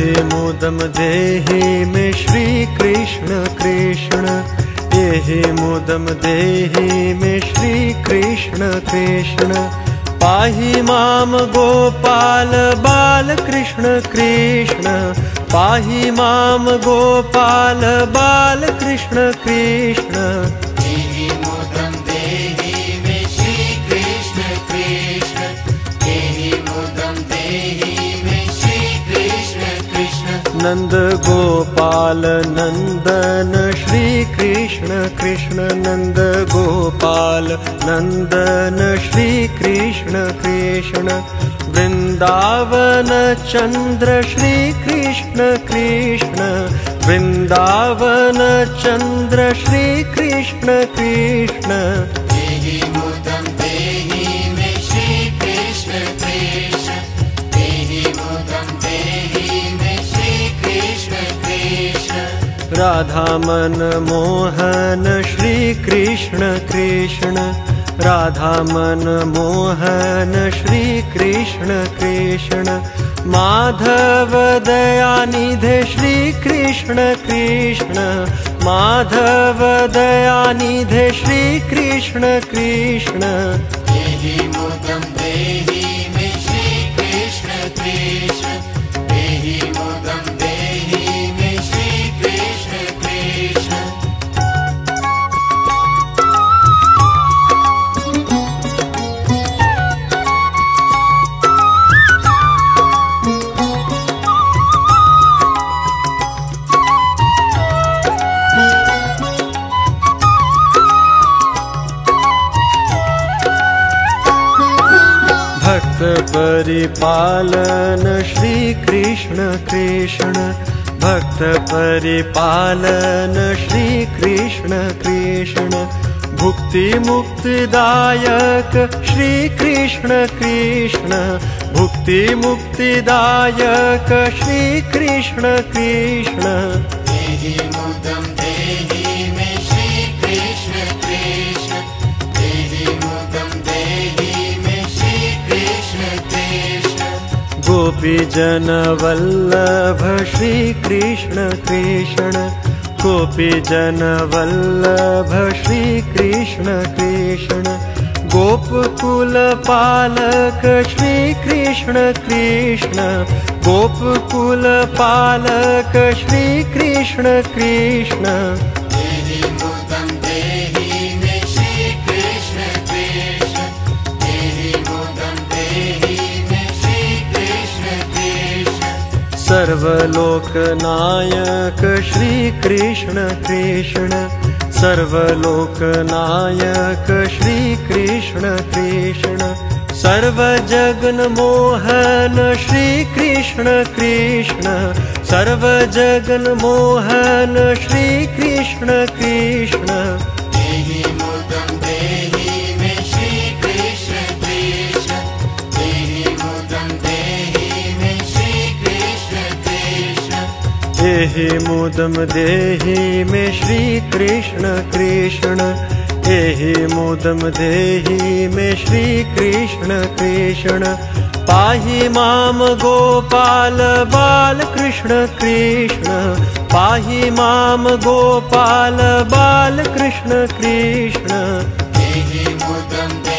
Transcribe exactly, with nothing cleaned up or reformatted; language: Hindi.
एहि मुदम देहि मे श्री कृष्ण कृष्ण, एहि मुदम देहि मे श्री कृष्ण कृष्ण। पाहि माम गोपाल बाल कृष्ण कृष्ण, पाहि माम गोपाल बाल कृष्ण कृष्ण। एहि मुदं देहि मे श्री कृष्ण कृष्ण, एहि मुदं देहि मे श्री कृष्ण कृष्ण। नंद गोपाल नंदन श्री कृष्ण कृष्ण, नंद गोपाल नंदन श्री कृष्ण कृष्ण। वृंदावन चंद्र श्री कृष्ण कृष्ण, वृंदावन चंद्र श्री कृष्ण कृष्ण। एहि मुदं देहि मे श्री कृष्ण कृष्ण, एहि मुदं देहि मे श्री कृष्ण कृष्ण। राधा मन मोहन श्री कृष्ण कृष्ण, राधा मन मोहन श्री कृष्ण कृष्ण। माधव दयानिधे श्री कृष्ण कृष्ण, माधव दयानिधे श्री कृष्ण कृष्ण। एहि मुदं देहि मे श्री कृष्ण कृष्ण, एहि मुदं देहि मे श्री कृष्ण कृष्ण। भक्त परिपालन श्री कृष्ण कृष्ण, भक्त परिपालन श्री कृष्ण कृष्ण। भुक्ति मुक्तिदायक श्री कृष्ण कृष्ण, भुक्ति मुक्तिदायक श्री कृष्ण कृष्ण। एहि मुदं देहि मे श्री कृष्ण कृष्ण, एहि मुदं देहि मे श्री कृष्ण कृष्ण। गोपी जन वल्लभ श्री कृष्ण कृष्ण, गोपी जन वल्लभ श्री कृष्ण कृष्ण। गोपकुल पालक श्री कृष्ण कृष्ण, गोपकुल पालक श्री कृष्ण कृष्ण। एहि मुदं देहि मे श्री कृष्ण कृष्ण, एहि मुदं देहि मे श्री कृष्ण कृष्ण। सर्वलोक नायक श्री कृष्ण कृष्ण, सर्वलोक नायक श्री कृष्ण कृष्ण। सर्वजगन मोहन श्री कृष्ण कृष्ण, सर्वजगन मोहन श्री कृष्ण कृष्ण। एहि मुदं देहि मे श्री कृष्ण कृष्ण, एहि मुदं देहि मे श्री कृष्ण कृष्ण। एहि मुदम देहि मे श्री कृष्ण कृष्ण, एहि मुदम देहि मे श्री कृष्ण कृष्ण। पाहि माम गोपाल बाल कृष्ण कृष्ण, पाहि माम गोपाल बाल कृष्ण कृष्ण। एहि मुदं